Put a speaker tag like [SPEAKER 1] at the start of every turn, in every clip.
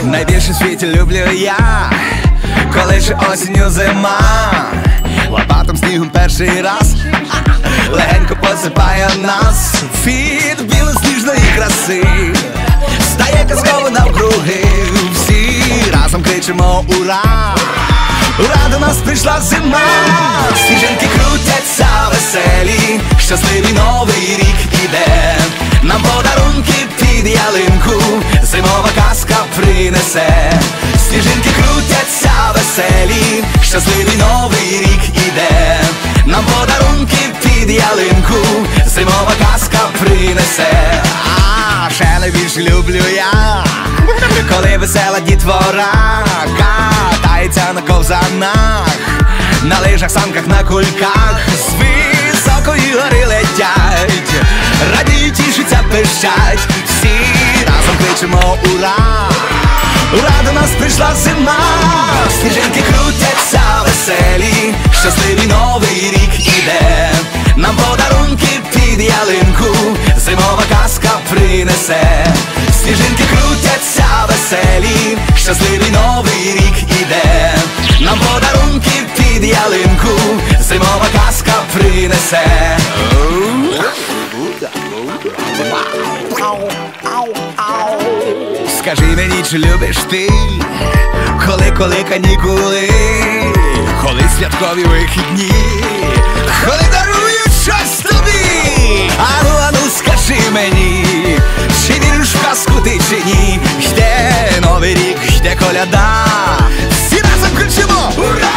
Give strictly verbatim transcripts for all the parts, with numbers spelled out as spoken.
[SPEAKER 1] Найбільше в світі люблю я, коли ще осінню зима, лопатом снігом перший раз легенько посипає нас. Від білосніжної краси стає казково навкруги. Всі разом кричимо ура! Ура, до нас прийшла зима. Сніжинки крутяться веселі, щасливий новий рік іде. Нам подарунки під ялинку зимова казка принесе. Сніжинки крутяться веселі, щасливий новий рік іде. Нам подарунки під ялинку зимова казка принесе. А ще найбільше люблю я, коли весела дітвора катається на ковзанах, на лижах, санках, на кульках, з високої гори летять, радіють, тішаться, пищать. Всі разом кричимо ура! Ура, до нас прийшла зима. Сніжинки крутяться веселі, щасливий новий рік іде. Нам подарунки під ялинку зимова казка принесе. Сніжинки крутяться веселі, щасливий новий рік іде. Нам подарунки під ялинку зимова казка принесе. Скажи мені, чи любиш ти, коли, коли канікули, коли святкові вихідні, коли дарують щось тобі. Ану, ану, скажи мені, чи віриш в казку ти, чи ні? Йде новий рік, йде коляда, всі разом кричимо ура!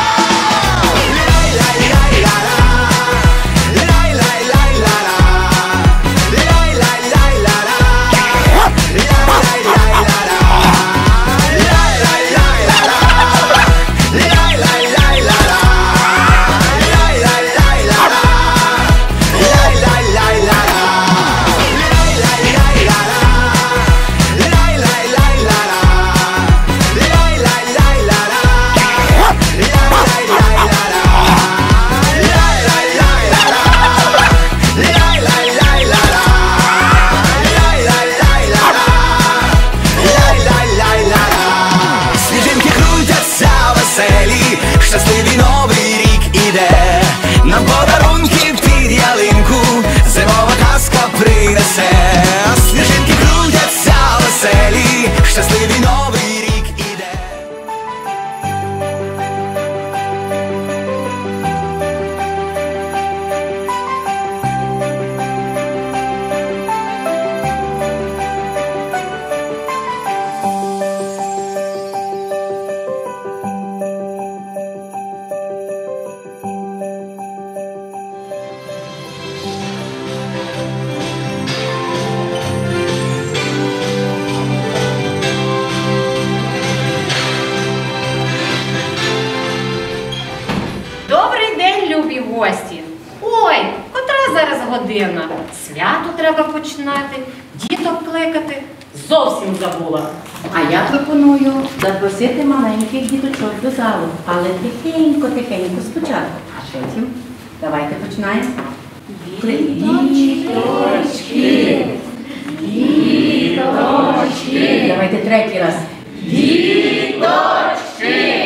[SPEAKER 1] Щасливий новий рік іде. Нам подарунки під ялинку зимова казка принесе. Сніжинки крутяться веселі, щасливий новий рік іде.
[SPEAKER 2] Гості. Ой, котра зараз година? Свято треба починати, діток кликати. Зовсім забула.
[SPEAKER 3] А я пропоную запросити маленьких діточок до залу, але тихенько-тихенько спочатку. А потім давайте починаємо. Діточки! Діточки! Давайте третій раз. Діточки!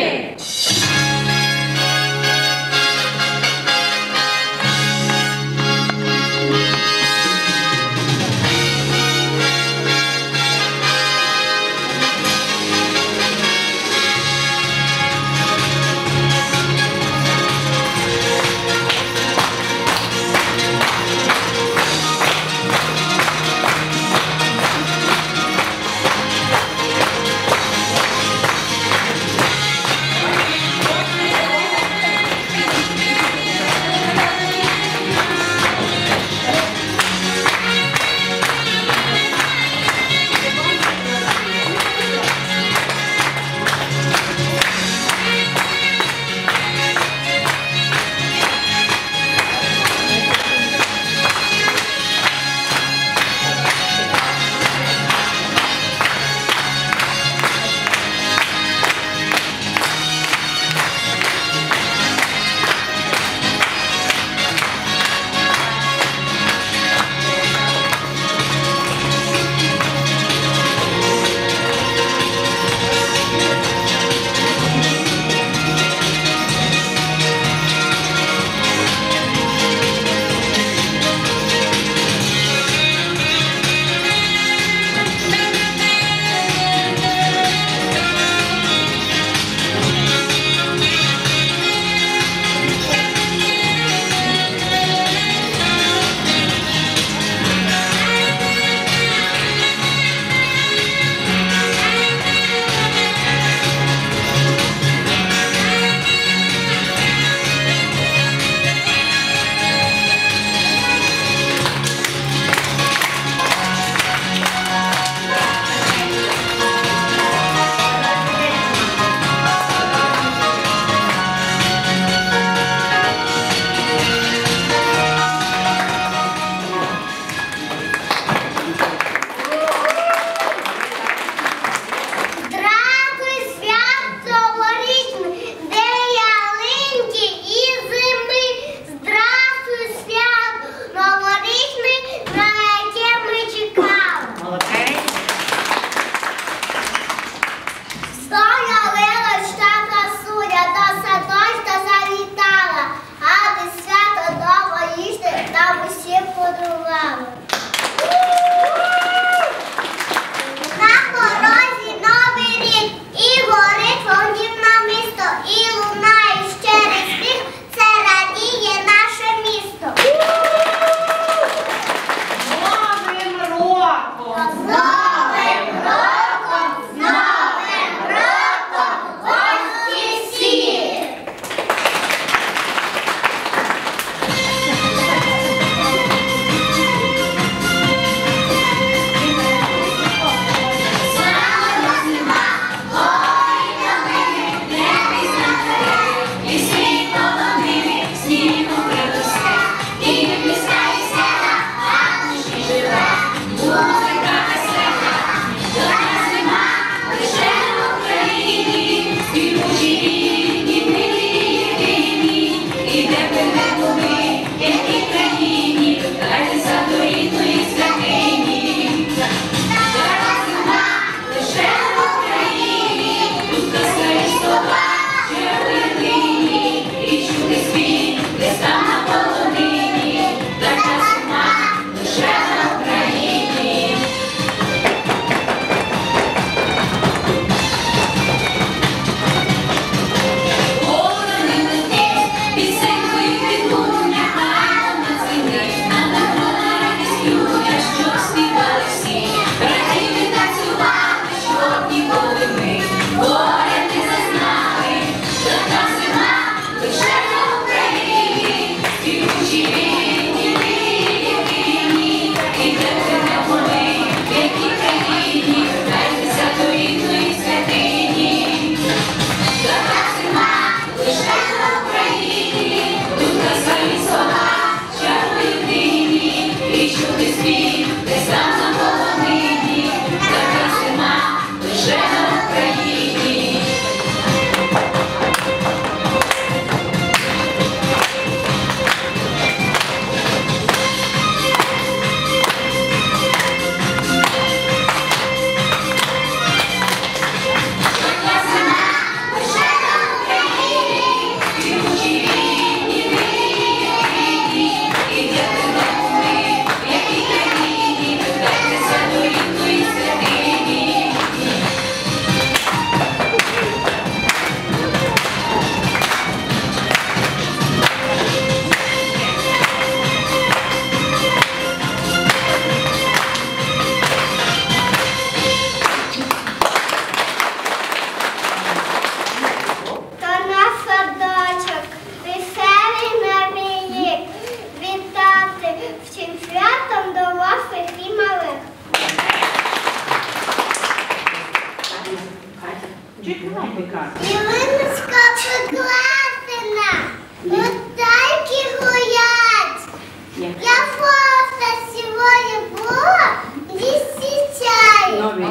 [SPEAKER 3] Чекайте, кажуть.
[SPEAKER 4] Ялиночка прикрашена, летайки гулять. Я просто сьогодні була зустрічаю.
[SPEAKER 3] Новий.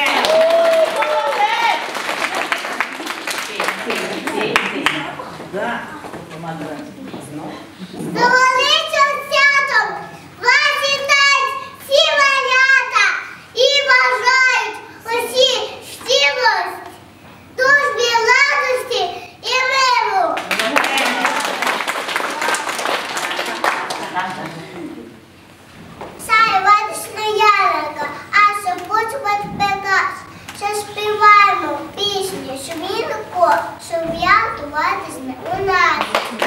[SPEAKER 3] Да.
[SPEAKER 4] З великим святом вас вітають всі малята і бажають усі щирості, дружбі, радості і миру. Сай радісна ялинка, а що почувати пекаш, що співаємо пісню, що вінко, що в'ято радісне у нас.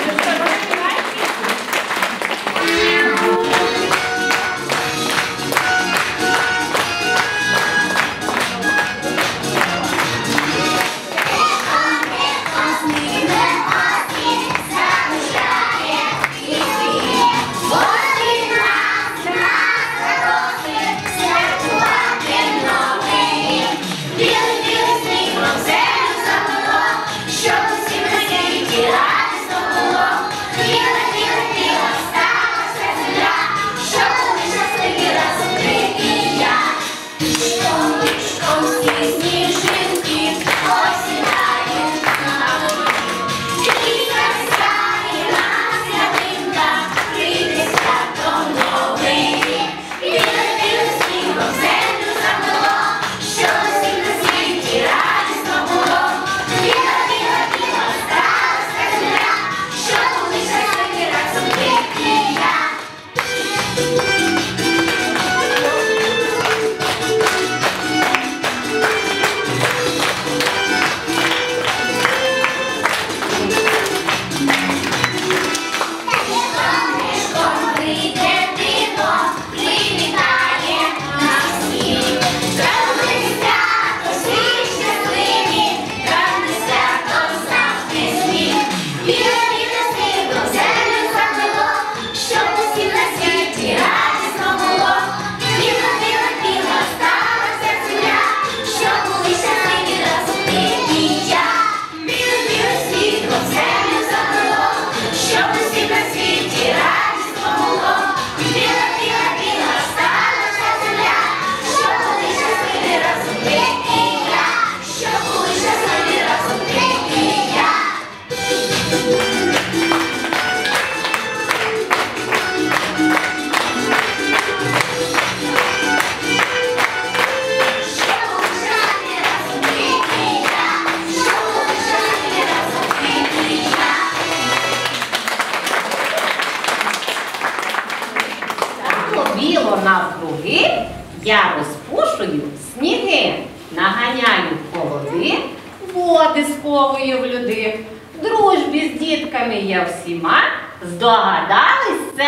[SPEAKER 2] Біло навкруги, я розпушую сніги, наганяю холоди, води сховую в люди. В дружбі з дітками я всіма, здогадались це?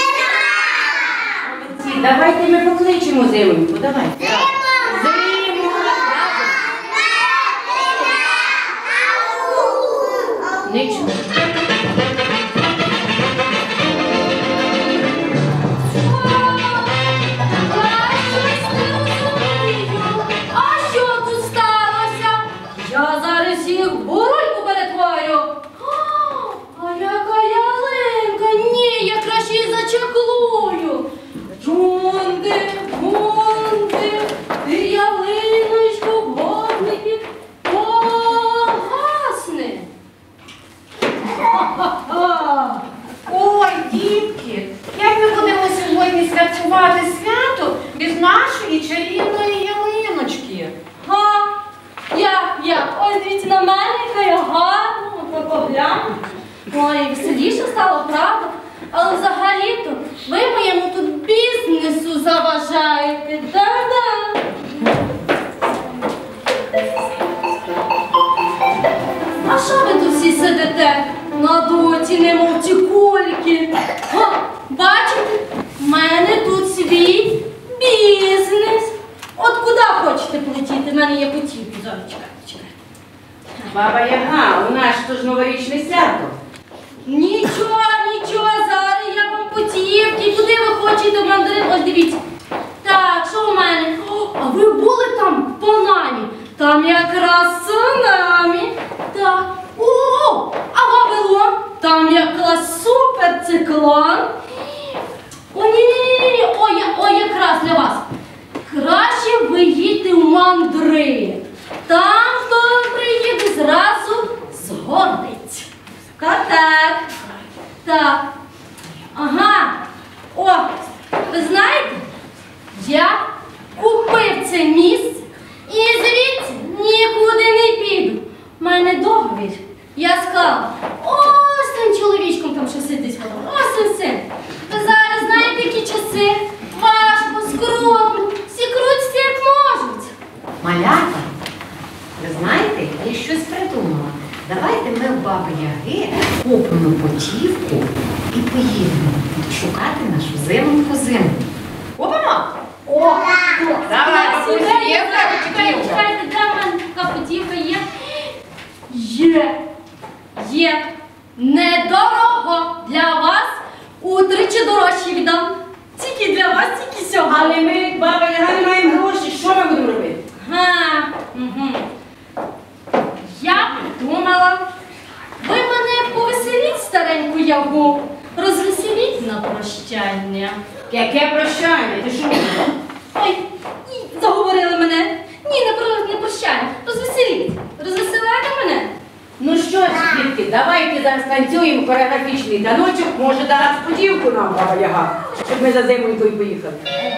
[SPEAKER 3] Молодці, давайте ми покличемо Зимоньку, давайте.
[SPEAKER 2] Зиму!
[SPEAKER 3] Нічого.
[SPEAKER 5] А що тут сталося? Я зараз їх в бурульку перетворю. А яка ялинка? Ні, я краще її зачеклую. Джунди, гунди, ти ялиночку, вогники, погасни. Ха-ха-ха.
[SPEAKER 2] Ой, дітки, як ми будемо сьогодні святкувати свято без нашої чарівної ялиночки?
[SPEAKER 5] Га, як, як? Ось дивіться на мене, яка я гарна, от погляну. Ой, веселіше стало, правда? Але взагалі-то ви моєму тут бізнесу заважаєте. Да-да. А що ви тут всі сидите? На доті, немов ті кульки. Га, бачите, в мене тут свій бізнес. От куди хочете полетіти? В мене є путівки. Зараз, чекайте, чекайте.
[SPEAKER 3] Баба Яга, у нас ж новорічне свято.
[SPEAKER 5] Нічого, нічого, зараз я вам путівки. Куди ви хочете в мандарин? Ось дивіться. Так, що у мене? О, а ви були там в Панамі? Та Там якраз цунамі. Так. О, а Вавилон? Там якраз суперциклон. О, ні-ні-ні, о, я, о, якраз для вас. Краще ви їдьте в мандрик. Там, хто приїде, зразу згодить. Так-так. Так. Ага. О, ви знаєте, я купив це місце і звідси нікуди не піду. У мене договір. Я сказала, ось тим чоловічком там що сидить, ось він син. Та зараз, знаєте, які часи? Важко, скрутно, всі крутяться як можуть.
[SPEAKER 3] Малята, ви знаєте, я щось придумала. Давайте ми в Баби Яги купимо путівку і поїдемо шукати нашу зиму зиму. Купимо?
[SPEAKER 5] О,
[SPEAKER 3] Давай, бабусі, є в тебе
[SPEAKER 5] чекайте,
[SPEAKER 3] путівка?
[SPEAKER 5] чекайте, де в мене така путівка є? Є, є. Недорого для вас. Утричі дорожче віддам. Тільки для вас, тільки сьогодні.
[SPEAKER 3] Але ми, Баба Яга, не маємо гроші. Що ми будемо робити?
[SPEAKER 5] Ага, угу. Я думала, ви мене повеселіть, стареньку Ягу, розвеселіть на прощання.
[SPEAKER 3] Яке прощання? Ти що?
[SPEAKER 5] Ой, і заговорили мене. Ні, не, про, не прощання, розвеселіть. Розвеселяйте мене.
[SPEAKER 3] Ну що ж, дітки, давайте зараз танцюємо хореографічний таночок. Може, дасть путівку нам, Баба Яга, щоб ми за зимонькою поїхали.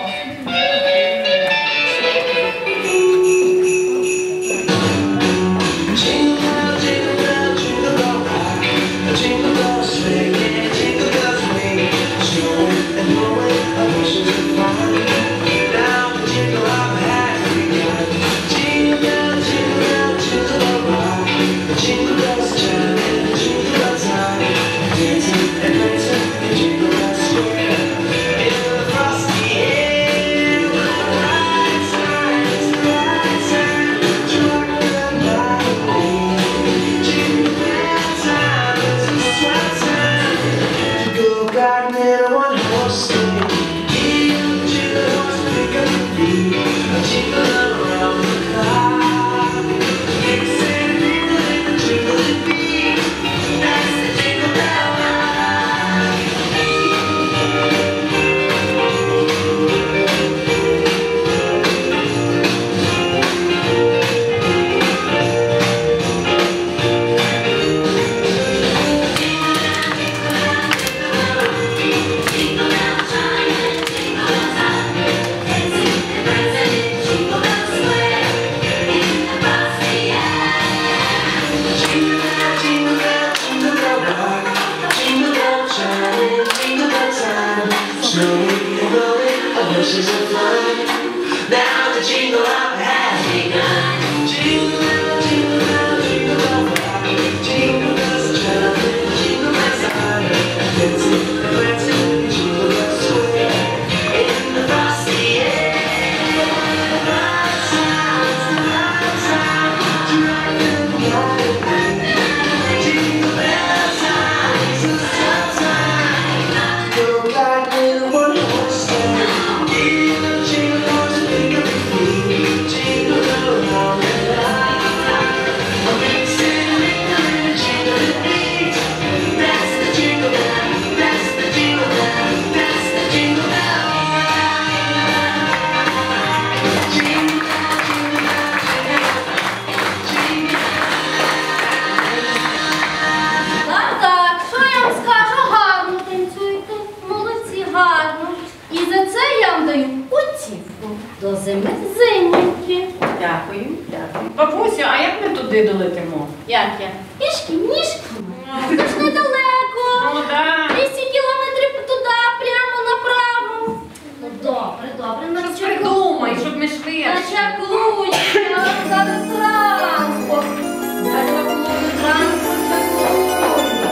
[SPEAKER 5] До зими зимненькі.
[SPEAKER 3] Дякую, дякую. Бабусю, а як ми туди долетимо?
[SPEAKER 5] Як я? Пішки, ніжками. Це ж недалеко.
[SPEAKER 3] Ну, так.
[SPEAKER 5] двісті кілометрів туди, прямо направо. Ну, добре, добре. На
[SPEAKER 3] Придумай, щоб ми швидше.
[SPEAKER 5] Начаклуйте, зараз транспорт. Начаклую, транспорт, чаклую.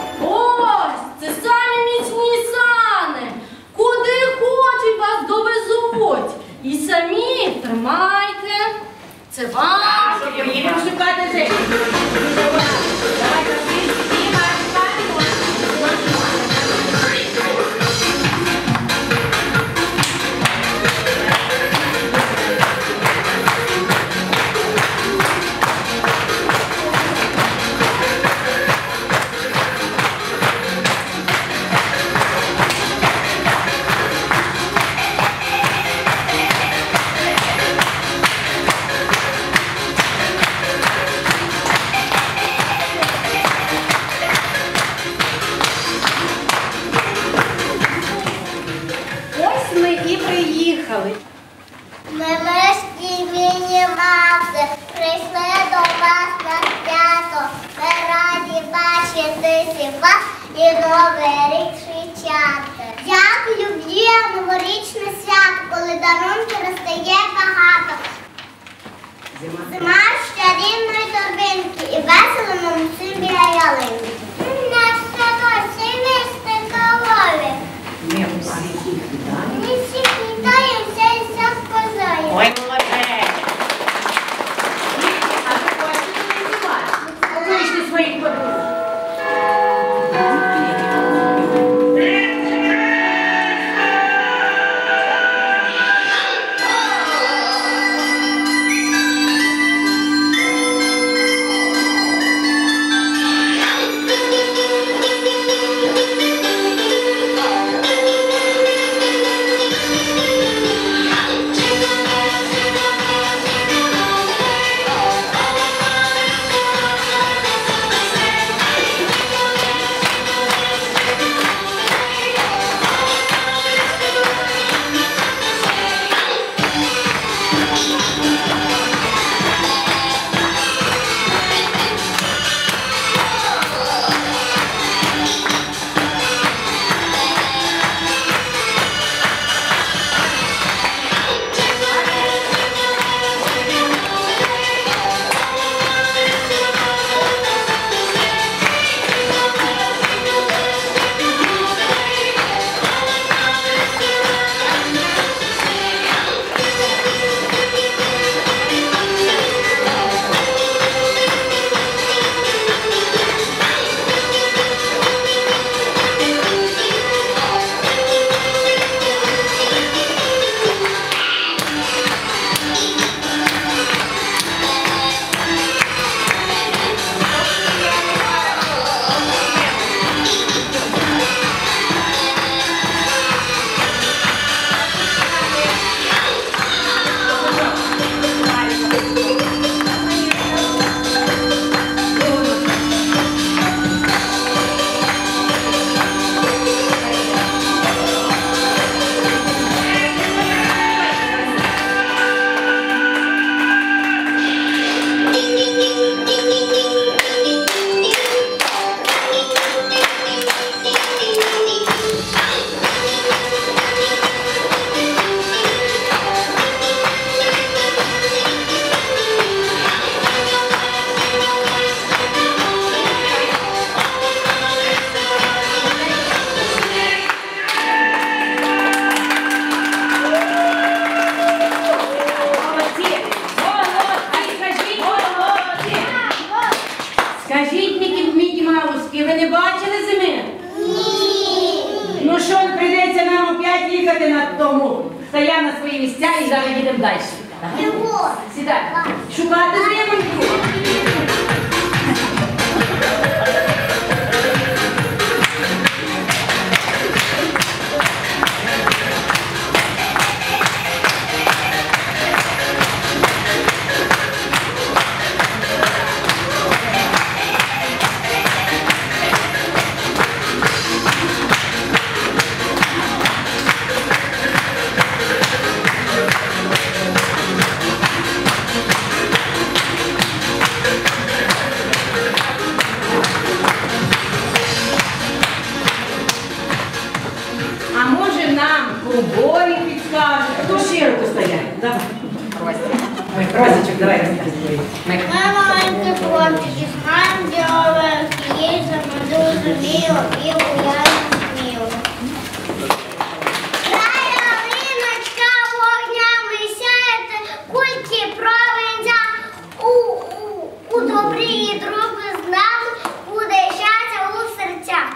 [SPEAKER 5] Ось, це самі міцні сани. Куди хочуть вас довезуть. І самі тримайте. Це вам.
[SPEAKER 3] Що, поїдемо шукати зиму? Давай, кажи, знімай, шукаємо.
[SPEAKER 4] прийшли до вас на свято. Ми раді бачити всіх вас і Новий рік зустрічати. Як люблю новорічне свято, коли дарунки розстає багато. Зима з чарівної торбинки і весело нам всім біля ялинки. Наш садок, сімейство колові.
[SPEAKER 3] Ми усіх їх вітаємо.
[SPEAKER 4] Ми всіх вітаємо, все і все сказаємо.
[SPEAKER 3] Ой, молодець! А ви хочете не співати? Покличте своїх подружок. Скажіть, Мікі, Мікі Мауски, ви не бачили зими?
[SPEAKER 4] Ні.
[SPEAKER 3] Ну що, прийдеться нам опять їхати на тому. Стоя на свої місця і зараз їдемо далі.
[SPEAKER 4] Його.
[SPEAKER 3] Сідай. Шукати зимоньку. А може нам ковбої підскажуть? Хто широко стоять? Давай. Ой, Розочок, давай розкажи.
[SPEAKER 4] Ми маленькі хлопчики, знаємо діалект, їздимо дуже мило і гуляємо сміло. Ялиночка вогнями сяєте, кульки провинця, у, у, у добрі други з нами буде щастя у серцях.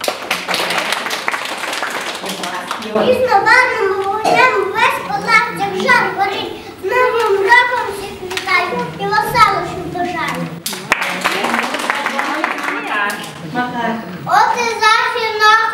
[SPEAKER 4] Різнобарвним вогнем весь палац, як жар горить, з новим роком всіх вітаю і веселощів бажаю.
[SPEAKER 3] Макар.
[SPEAKER 4] От і захід на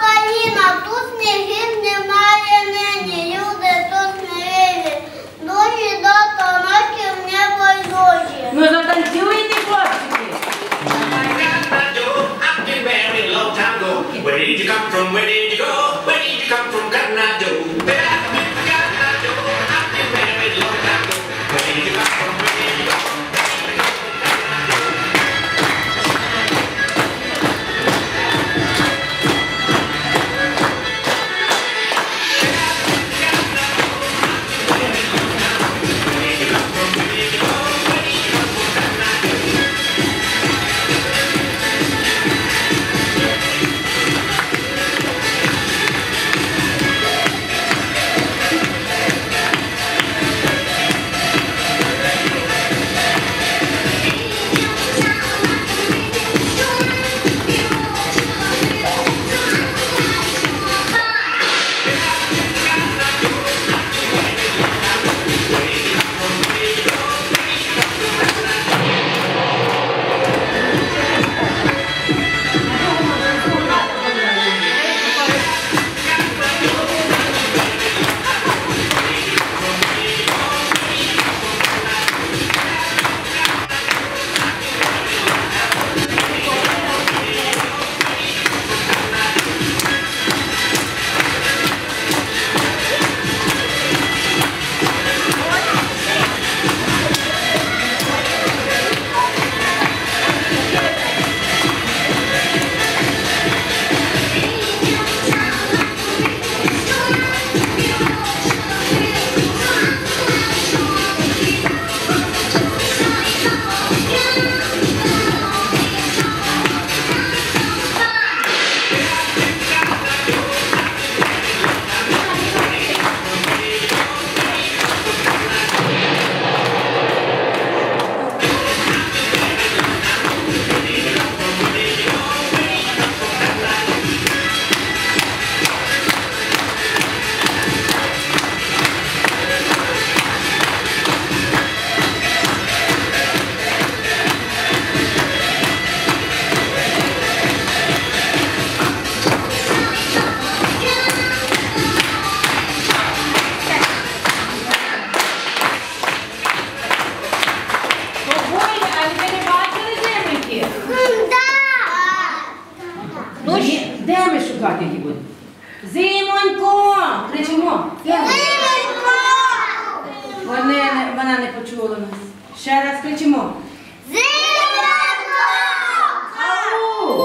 [SPEAKER 6] чекати, які будуть. Зимонько! Кричимо.
[SPEAKER 4] Зимонько!
[SPEAKER 6] Вони, не- вона не почула нас. Ще раз кричимо.
[SPEAKER 4] Зимонько!
[SPEAKER 6] Ау!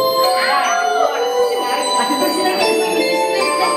[SPEAKER 6] А тепер сідайте з нами, сідайте.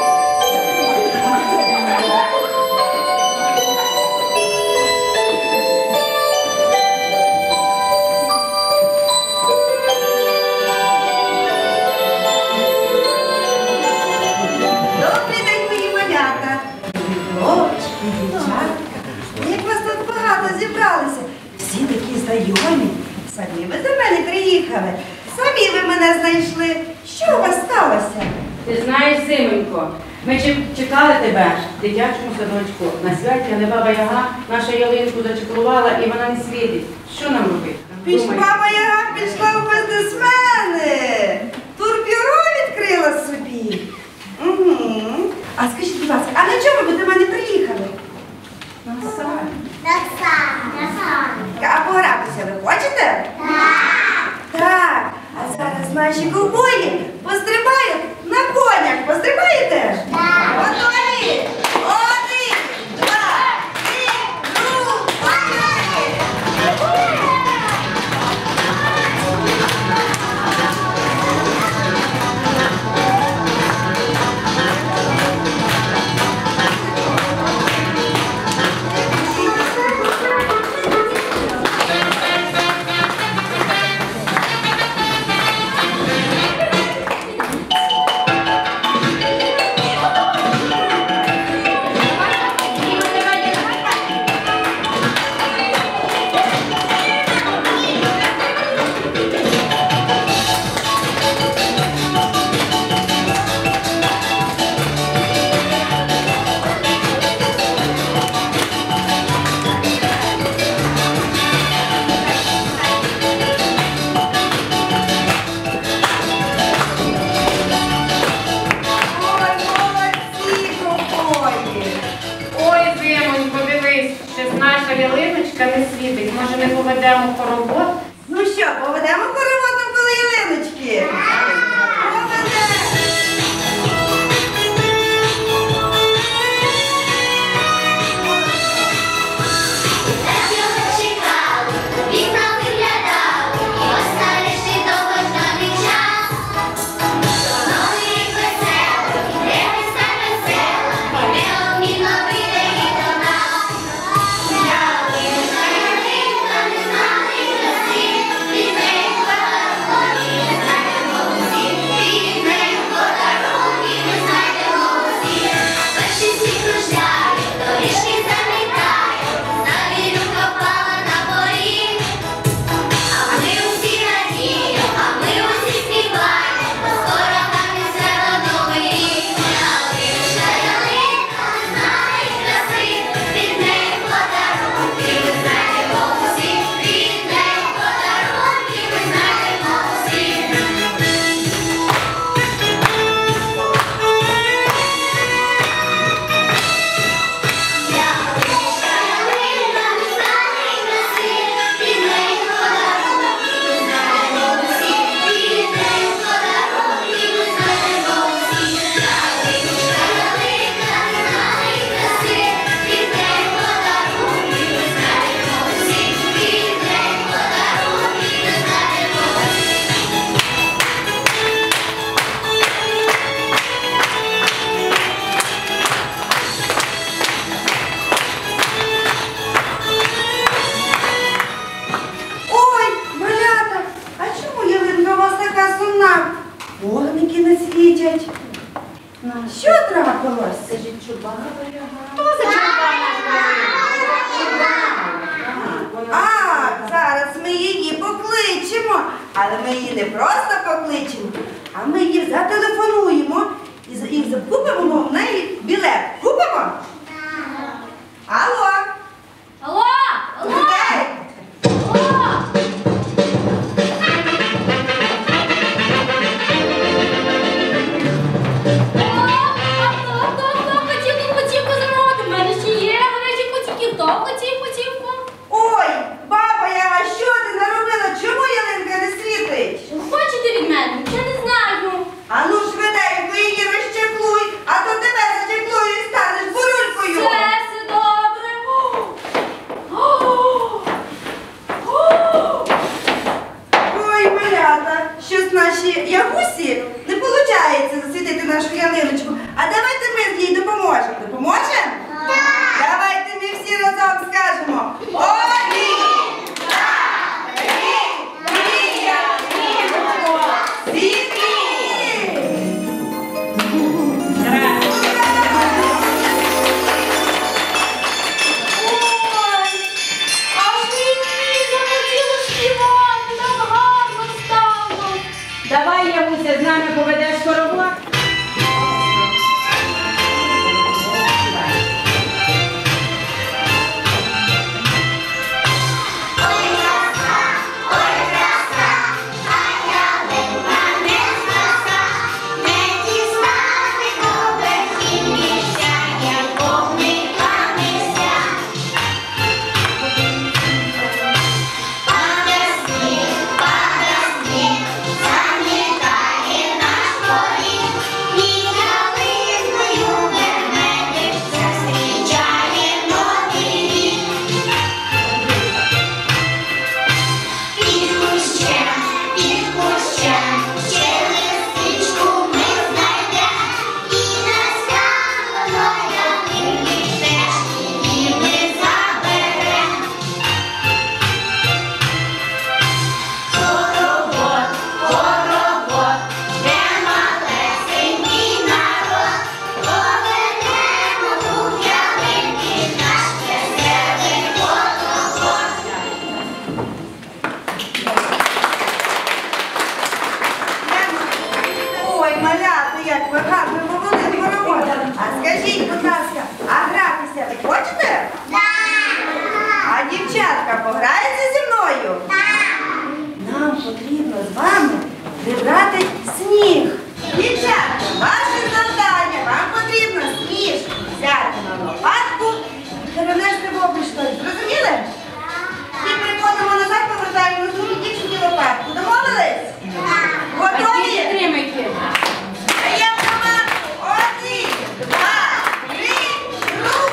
[SPEAKER 7] Добрий день, мої малята! Хлопчики, дівчатка. Як вас тут багато зібралися? Всі такі знайомі. Самі ви до мене приїхали. Самі ви мене знайшли. Що у вас сталося?
[SPEAKER 6] Ти знаєш, Зимонько, ми чек- чекали тебе в дитячому садочку на святі, але баба Яга нашу ялинку зачеклувала і вона не світить. Що нам робити?
[SPEAKER 7] Піш
[SPEAKER 6] Думай.
[SPEAKER 7] баба Яга пішла в бізнесмени. Турбюро відкрила собі. Угу. А скажіть, будь ласка, а на чому ви до мене приїхали?
[SPEAKER 6] На сараї.
[SPEAKER 4] Так само, так само.
[SPEAKER 7] А погратися ви хочете?
[SPEAKER 4] Так.
[SPEAKER 7] Так, а зараз наші ковбої пострибають на конях. Пострибаєте?
[SPEAKER 4] Так.
[SPEAKER 7] Готові? Один, два, три, ну, поїхали! Ой, молодці, ковбої!
[SPEAKER 2] Ой, Зимонько, дивись, щось наша ялиночка не світить. Може, не поведемо хоровод?
[SPEAKER 7] Ну що, поведемо хоровод навколо ялиночки? Поведемо!
[SPEAKER 4] Так його чекали, вікна виглядали, і ось нарешті довгожданий час. Новий рік веселий, іде весна весела, і неодмінно прийде і до нас. Ялинка, ялинка, не знали краси, від неї подарунки, ми знайдемо усі, від неї подарунки, ми знайдемо усі. Перший сніг кружляє, доріжки замітає, завірюка впала на поріг. А ми усі радіємо, а ми усі співаємо, бо скоро вернеться новий рік. Ялинка, ялинка, не знає краси, від неї подарунки, ми знайдемо усі, від неї подарунки, ми знайдемо усі. Ялинка, ялинка, не знає краси, від неї подарунки, ми знайдемо усі, від неї подарунки, ми знайдемо усі. Ялинка, ялинка, не знає краси, від неї подарунки, ми знайдемо усі, від неї подарунки, ми знайдемо усі.
[SPEAKER 7] Ой, малята, а чому ялинка у вас така сумна? Вогники не світять. Що трапилось?
[SPEAKER 6] Скажіть, що баба Яга?
[SPEAKER 2] Хто зачарував нашу ялинку?
[SPEAKER 7] А, зараз ми її покличемо. Але ми її не просто покличемо, а ми її зателефонуємо і, з- і закупимо в неї білет. Купимо? Алло!
[SPEAKER 5] Алло! Алло!
[SPEAKER 7] Людей!
[SPEAKER 5] Алло! Алло! А хто, хто, хто хотів тут путівку замовити? В мене ще є гарячі путівки. Хто хотів путівку?
[SPEAKER 7] Ой, баба Яга, що ти наробила? Чому ялинка не світить?
[SPEAKER 5] Що хочете від мене? Я не знаю.
[SPEAKER 7] А ну швиденько, її
[SPEAKER 6] з нами поведеш хоровод?
[SPEAKER 7] Ой, малята, як ви гарно повели хоровод. А скажіть, будь ласка, а гратися ви хочете? А дівчатка пограється зі мною? Нам потрібно з вами прибрати сніг. Дівчатка, ваше завдання, вам потрібно сніг взяти на лопатку і перенести в облачко. Зрозуміли? І приходимо назад, повертаємо на другу дівчині лопатку. Домовились? Готові?
[SPEAKER 6] Підтримайте.
[SPEAKER 7] А я команду. Один, два, три, рух,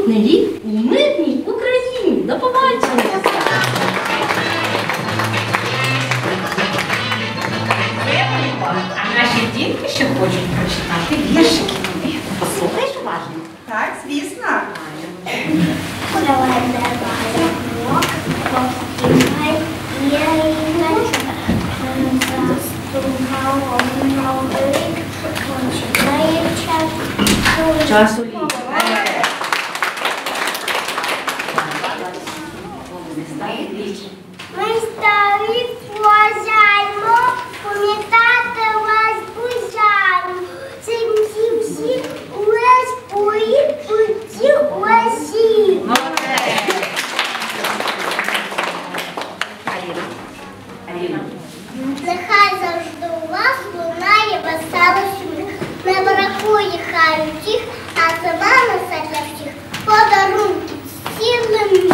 [SPEAKER 5] наступний рік у мирній Україні. До побачення!
[SPEAKER 3] А наші дітки ще хочуть прочитати віршики тобі. Послухаєш уважно?
[SPEAKER 7] Так, звісно.
[SPEAKER 4] Подавай давай, поспівай, я і наче застугала новий рік, починає час.
[SPEAKER 6] Часу
[SPEAKER 4] Ми старі позаймо, пам'ятати вас бажаємо. Синці всі увесь поїд, путі усі. Нехай завжди у вас лунає веселий сміх. Не бракує хай утіх, а себе несе для всіх подарунки цілим.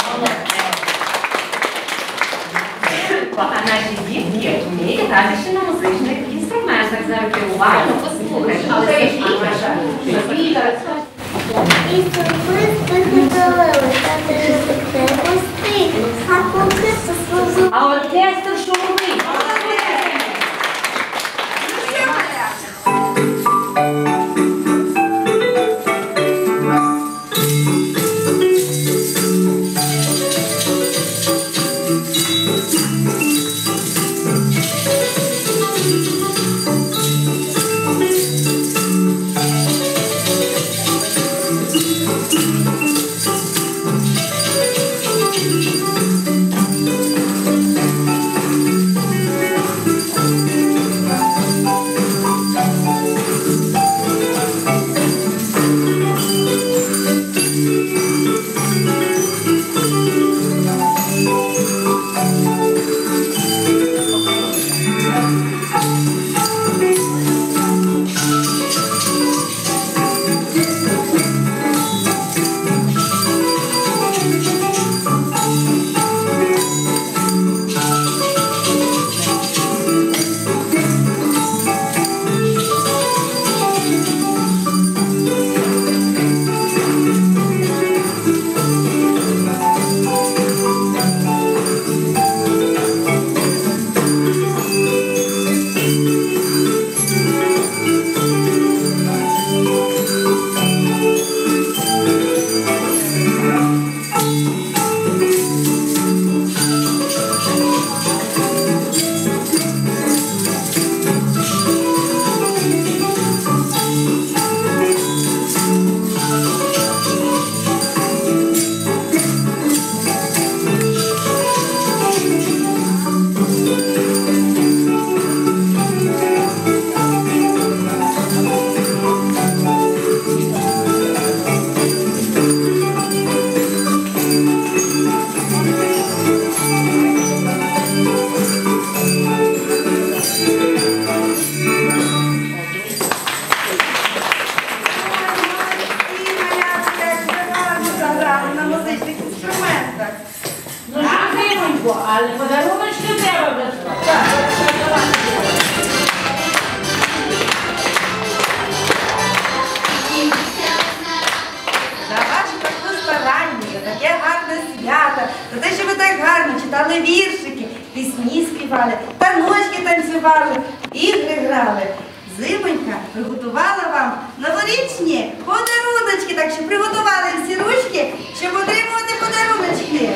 [SPEAKER 3] А наші дітки вміють грати ще на музичних інструментах. Зараз ти уважно послухаєш. Але це
[SPEAKER 4] І сюрприз приготовили, та не пусти, а поки це служу.
[SPEAKER 6] А оркестр шумить.
[SPEAKER 5] Але подаруночки треба достати.
[SPEAKER 7] За вашу таку старанність, за таке гарне свято, за те, що ви так гарно читали віршики, пісні співали, таночки танцювали, ігри грали. Зимонька приготувала вам новорічні подаруночки, так що приготували всі ручки, щоб отримувати подаруночки.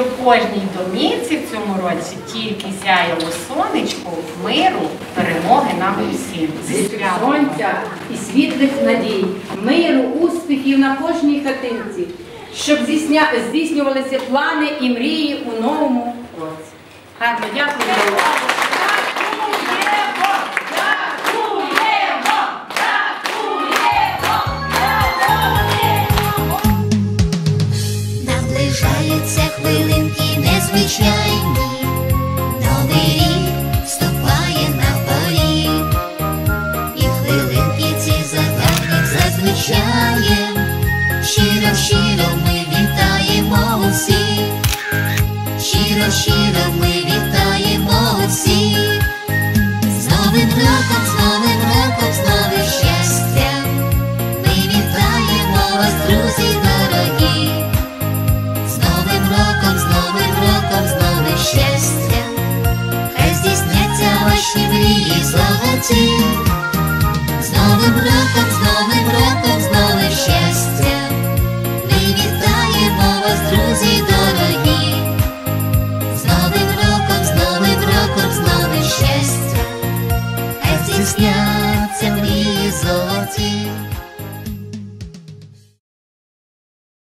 [SPEAKER 2] в кожній домівці в цьому році тільки сяяло сонечко, миру, перемоги нам усім. Зі
[SPEAKER 6] Зі
[SPEAKER 2] святом!
[SPEAKER 6] сонця і світлих надій, миру, успіхів на кожній хатинці, щоб здійсня... здійснювалися плани і мрії у новому році.
[SPEAKER 2] Гарно, дякую за увагу.
[SPEAKER 8] Наближаються хвилинки незвичайні, новий рік вступає на поріг, і хвилинки ці загадки зазвичаєм, щиро-щиро ми вітаємо усіх, щиро-щиро ми вітаємо усіх, з Новим роком, з Новим роком, з новим щастям, ми вітаємо вас, друзі дорогі. З Новим роком, з Новим роком, з новим щастям, хай здійсняться ваші мрії золоті. З Новим роком, з Новим роком, з новим щастям, ми вітаємо вас, друзі дорогі. З Новим роком, з Новим роком, з новим щастям, хай здійсняться мрії золоті.